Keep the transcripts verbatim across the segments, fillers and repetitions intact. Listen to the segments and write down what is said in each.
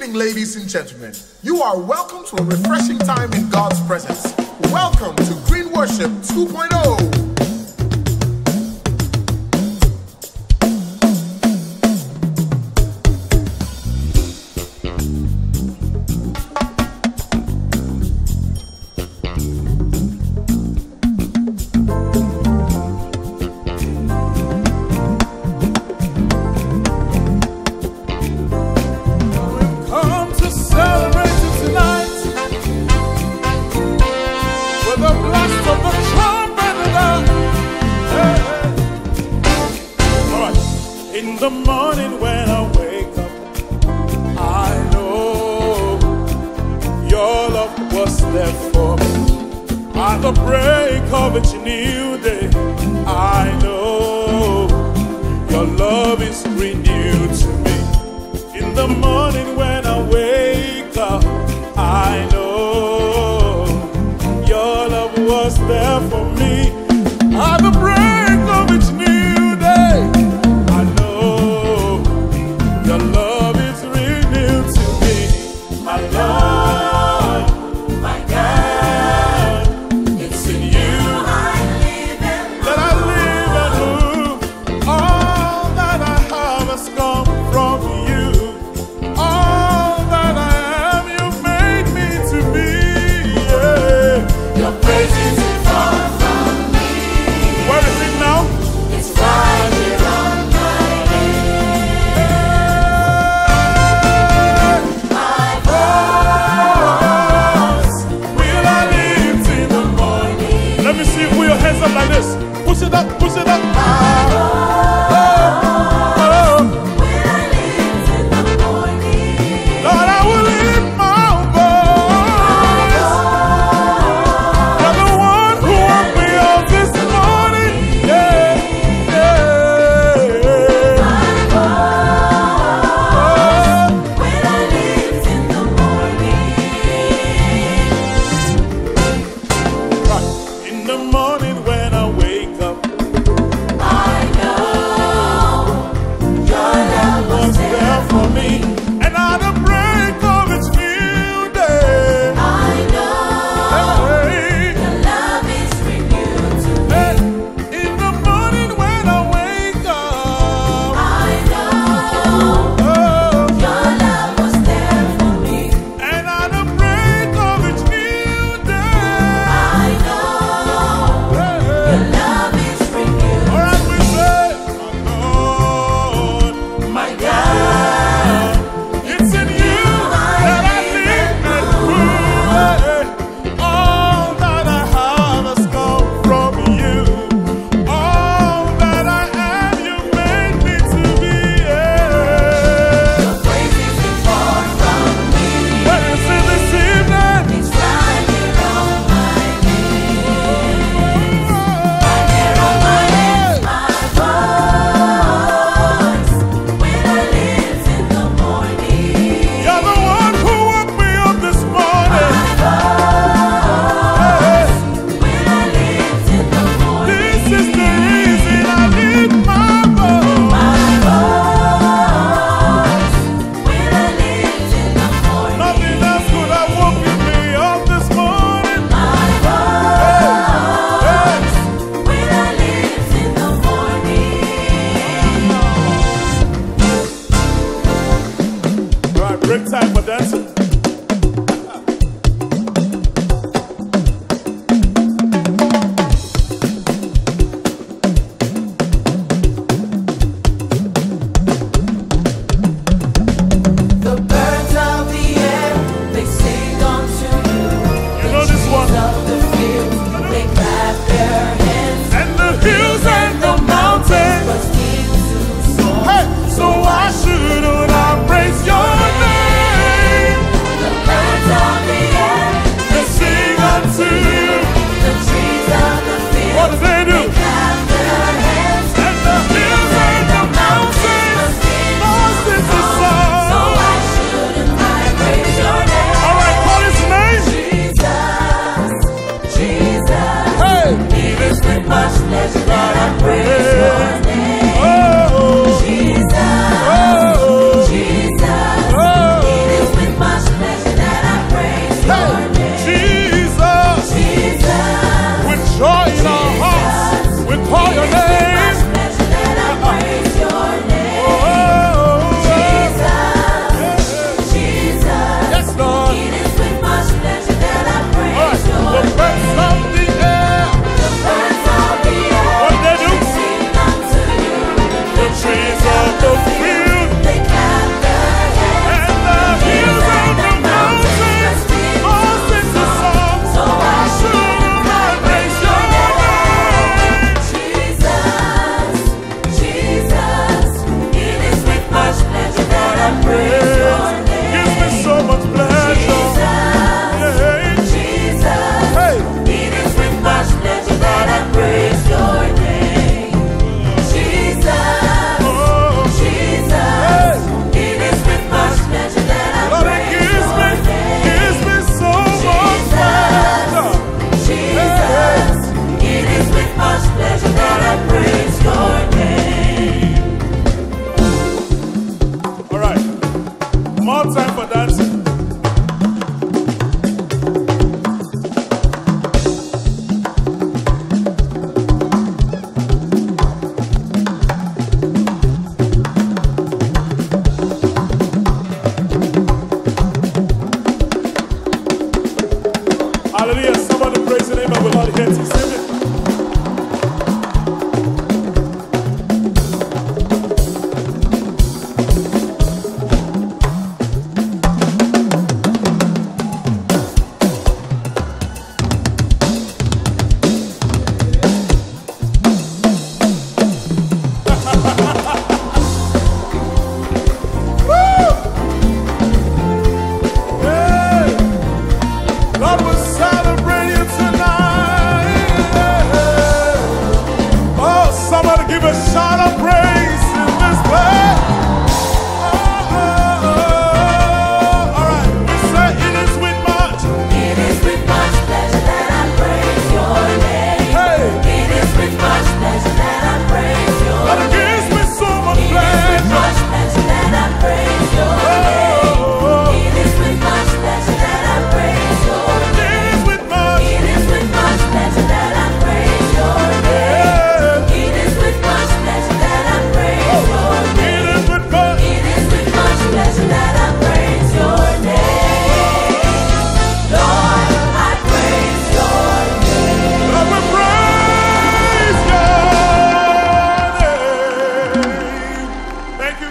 evening, ladies and gentlemen. You are welcome to a refreshing time in God's presence. Welcome to Green Worship two point oh. In the morning when I wake up, I know your love was there for me. At the break of each new day, I know your love is renewed to me. In the morning when I wake up, I know your love was there for me. At the break of each new day, your love is renewed to me. My Lord, my God, it's in you I live and that I live and move. All that I have has come from you. All that I am, you made me to be. Yeah. Your praise is far from me. Where is it now? It's right here on my hands up like this. Push it up, push it up. Oh, oh, oh. When I lift in the morning, Lord, I will lift my voice. You're the one who woke me up this morning. Yeah, yeah. My voice. When I lift in the morning. Right. In the morning. For me, and at the break of its new day, I know hey, your love is renewed to me. Hey, in the morning when I wake up, I know oh, your love was there for me. And at the break of its new day, I know hey, your love is renewed. All right, we say, my Lord, my God.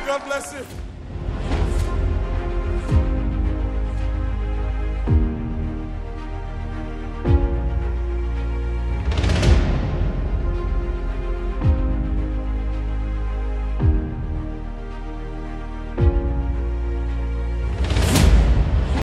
God bless you.